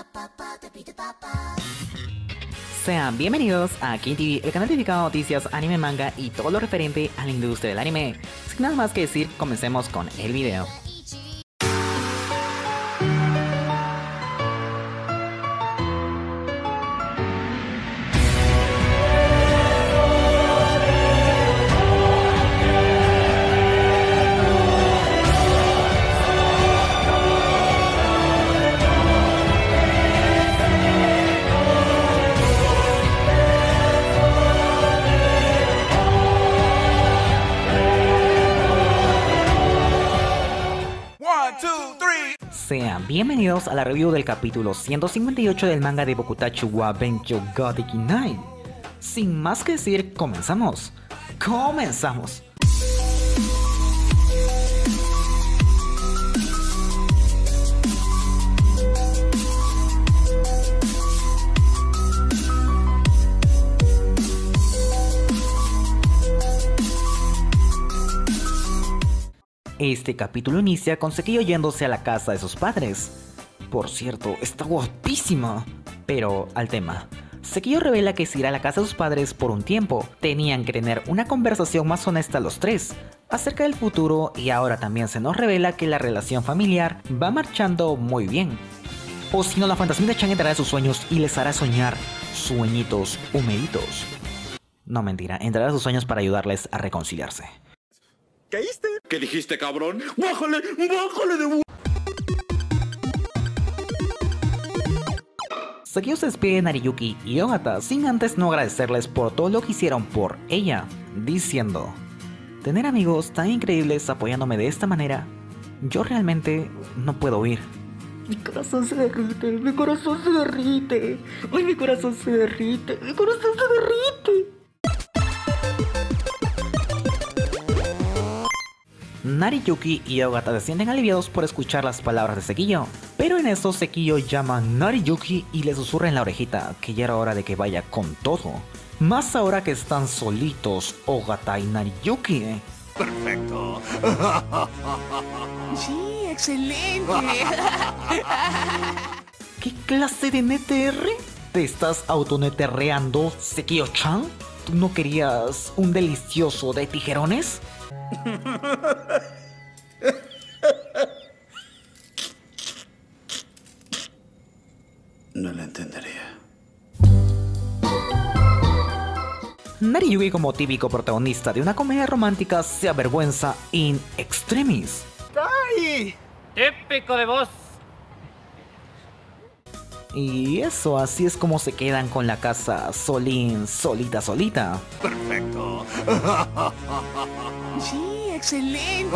Sean bienvenidos a KinTV, el canal dedicado a noticias, anime, manga y todo lo referente a la industria del anime. Sin nada más que decir, comencemos con el video. Sean bienvenidos a la review del capítulo 158 del manga de Bokutachi wa Benkyou ga Dekinai. Sin más que decir, comenzamos. ¡Comenzamos! Este capítulo inicia con Sekiyo yéndose a la casa de sus padres. Por cierto, está guapísima. Pero al tema. Sekiyo revela que se irá a la casa de sus padres por un tiempo. Tenían que tener una conversación más honesta los tres acerca del futuro, y ahora también se nos revela que la relación familiar va marchando muy bien. O si no, la fantasía de Chan entrará en sus sueños y les hará soñar sueñitos humeditos. No, mentira, entrará a sus sueños para ayudarles a reconciliarse. ¿Caíste? ¿Qué dijiste, cabrón? ¡Bájale! ¡Bájale de... Sekiyo se despide de Nariyuki y Ogata sin antes no agradecerles por todo lo que hicieron por ella, diciendo: tener amigos tan increíbles apoyándome de esta manera, yo realmente no puedo huir. Mi corazón se derrite, mi corazón se derrite. Ay, mi corazón se derrite, mi corazón se derrite. Nariyuki y Ogata se sienten aliviados por escuchar las palabras de Sekiyo, pero en eso Sekiyo llama a Nariyuki y le susurra en la orejita que ya era hora de que vaya con todo, más ahora que están solitos Ogata y Nariyuki. Perfecto. Sí, excelente. ¿Qué clase de NTR? ¿Te estás autoneterreando, Sekiyo-chan? ¿Tú no querías un delicioso de tijerones? No lo entendería. Nariyuki, como típico protagonista de una comedia romántica, se avergüenza in extremis. ¡Ay! Típico de vos. Y eso, así es como se quedan con la casa solita. Perfecto. Sí, excelente.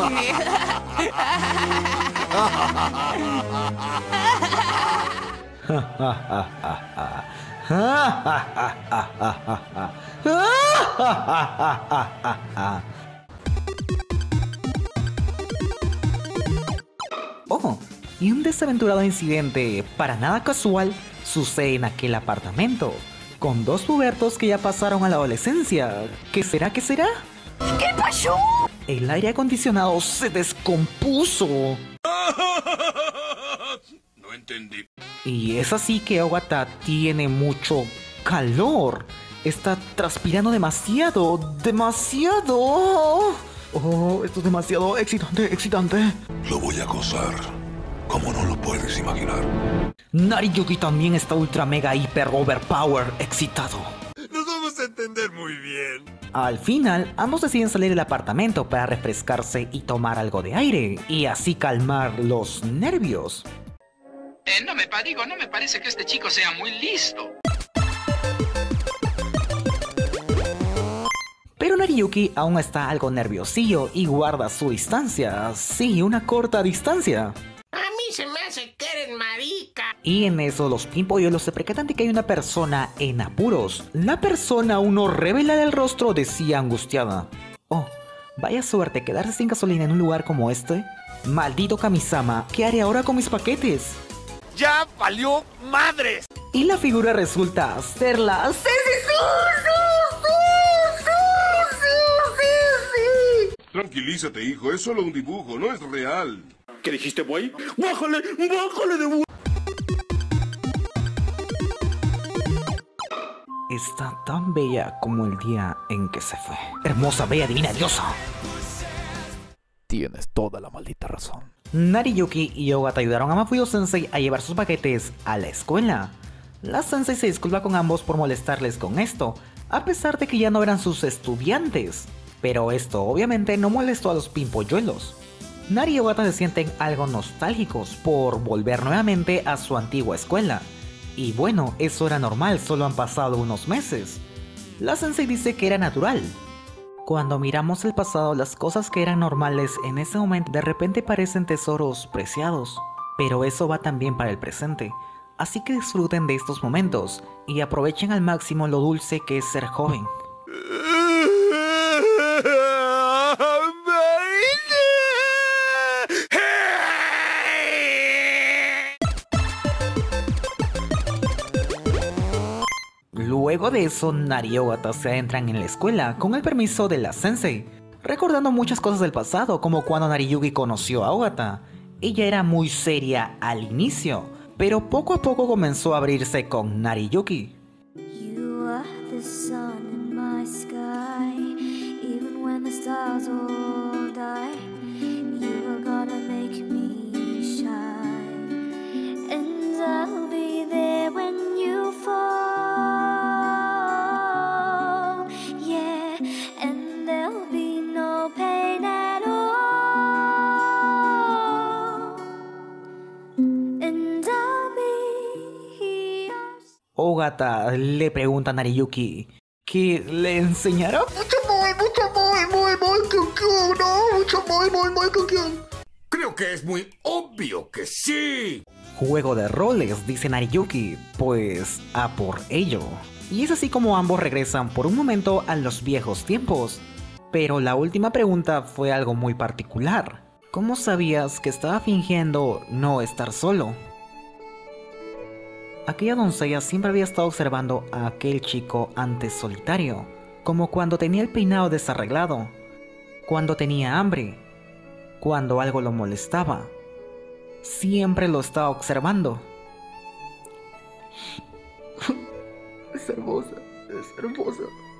Oh, y un desaventurado incidente para nada casual sucede en aquel apartamento, con dos pubertos que ya pasaron a la adolescencia. ¿Qué será? ¿Qué será? ¿Qué pasó? El aire acondicionado se descompuso. No entendí. Y es así que Ogata tiene mucho calor. Está transpirando demasiado. Oh, esto es demasiado excitante. Lo voy a acosar, como no lo puedes imaginar. Nariyuki también está ultra mega hiper overpower excitado. Nos vamos a entender muy bien. Al final, ambos deciden salir del apartamento para refrescarse y tomar algo de aire, y así calmar los nervios. No me parece que este chico sea muy listo. Pero Nariyuki aún está algo nerviosillo y guarda su distancia. Sí, una corta distancia. A mí se me hace que eres marica. Y en eso los pimpolluelos se percatan de que hay una persona en apuros. La persona aún no revela el rostro, decía angustiada. Oh, vaya suerte quedarse sin gasolina en un lugar como este. Maldito Kamisama, ¿qué haré ahora con mis paquetes? ¡Ya valió madres! Y la figura resulta ser la... ¡Sí! Tranquilízate, hijo, es solo un dibujo, no es real. ¿Qué dijiste, güey? ¡Bájale! ¡Bájale de... está tan bella como el día en que se fue. Hermosa, bella, divina, diosa. Tienes toda la maldita razón. Nariyuki y Ogata ayudaron a Mafuyo Sensei a llevar sus paquetes a la escuela. La sensei se disculpa con ambos por molestarles con esto, a pesar de que ya no eran sus estudiantes. Pero esto obviamente no molestó a los pimpolluelos. Nari y Ogata se sienten algo nostálgicos por volver nuevamente a su antigua escuela. Y bueno, eso era normal, solo han pasado unos meses. La sensei dice que era natural. Cuando miramos el pasado, las cosas que eran normales en ese momento de repente parecen tesoros preciados. Pero eso va también para el presente. Así que disfruten de estos momentos y aprovechen al máximo lo dulce que es ser joven. Luego de eso, Nari y Ogata se adentran en la escuela con el permiso de la sensei, recordando muchas cosas del pasado, como cuando Nariyuki conoció a Ogata. Ella era muy seria al inicio, pero poco a poco comenzó a abrirse con Nariyuki. You are the sun in my sky, even when the stars all die. You are gonna make me shine, and I'll be there when you fall. Yeah, and there'll be no pain at all, and I'll be yours. Ogata le pregunta a Nariyuki que le enseñará Creo que es muy obvio que sí. juego de roles, dice Nariyuki, pues a por ello. Y es así como ambos regresan por un momento a los viejos tiempos. Pero la última pregunta fue algo muy particular. ¿Cómo sabías que estaba fingiendo no estar solo? Aquella doncella siempre había estado observando a aquel chico antes solitario, como cuando tenía el peinado desarreglado, cuando tenía hambre, cuando algo lo molestaba. Siempre lo estaba observando. Es hermosa, es hermosa.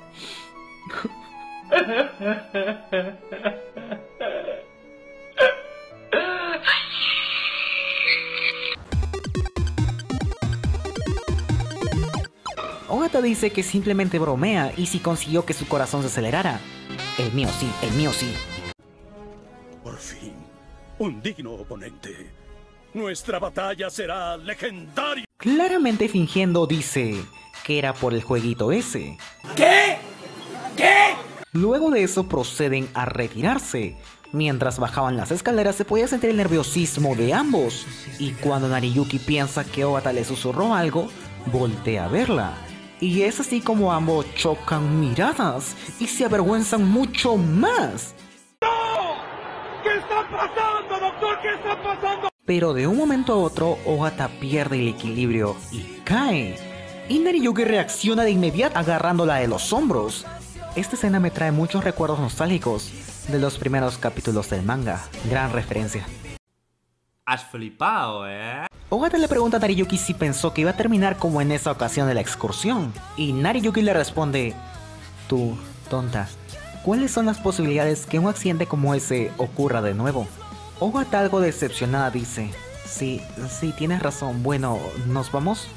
Ogata dice que simplemente bromea y si consiguió que su corazón se acelerara. El mío sí, el mío sí. Por fin, un digno oponente. Nuestra batalla será legendaria. Claramente fingiendo dice que era por el jueguito ese. ¿Qué? ¿Qué? Luego de eso proceden a retirarse. Mientras bajaban las escaleras se podía sentir el nerviosismo de ambos. Y cuando Nariyuki piensa que Ogata le susurró algo, voltea a verla. Y es así como ambos chocan miradas y se avergüenzan mucho más. ¿Qué está pasando, doctor? ¿Qué está pasando? Pero de un momento a otro, Ogata pierde el equilibrio y cae. Y Nariyuki reacciona de inmediato agarrándola de los hombros. Esta escena me trae muchos recuerdos nostálgicos de los primeros capítulos del manga. Gran referencia. Has flipado, ¿eh? Ogata le pregunta a Nariyuki si pensó que iba a terminar como en esa ocasión de la excursión. Y Nariyuki le responde: tú, tonta, ¿cuáles son las posibilidades que un accidente como ese ocurra de nuevo? Ogata, algo decepcionada, dice: sí, tienes razón, bueno, ¿nos vamos?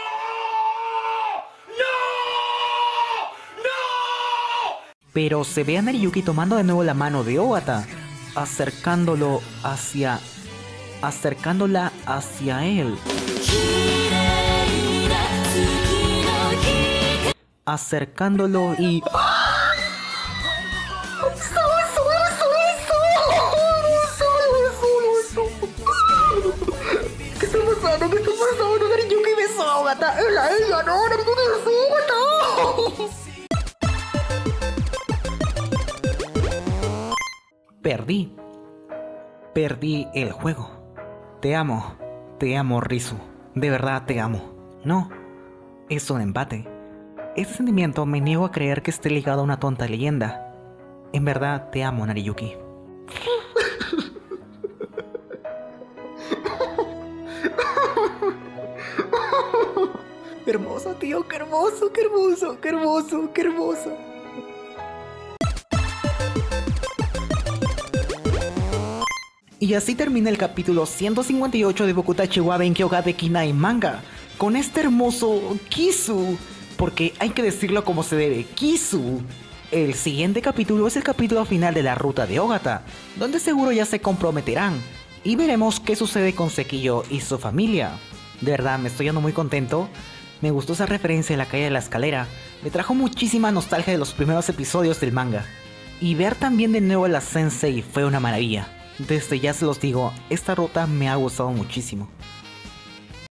Pero se ve a Nariyuki tomando de nuevo la mano de Ogata, acercándola hacia él. Acercándolo y... ¿Qué está pasando? ¿Qué está pasando? Nariyuki besó a Ogata. Ella no, Nariyuki besó a Ogata. Perdí el juego. Te amo, Rizu. De verdad te amo. No, es un empate. Este sentimiento me niego a creer que esté ligado a una tonta leyenda. En verdad te amo, Nariyuki. Hermoso, tío, qué hermoso, qué hermoso, qué hermoso, qué hermoso. Y así termina el capítulo 158 de Bokutachi wa Benkyou ga Dekinai Manga, con este hermoso Kisu, porque hay que decirlo como se debe, Kisu. El siguiente capítulo es el capítulo final de la ruta de Ogata, donde seguro ya se comprometerán, y veremos qué sucede con Sekiyo y su familia. De verdad, me estoy yendo muy contento. Me gustó esa referencia de la caída de la escalera, me trajo muchísima nostalgia de los primeros episodios del manga. Y ver también de nuevo a la Sensei fue una maravilla. Desde ya se los digo, esta ruta me ha gustado muchísimo.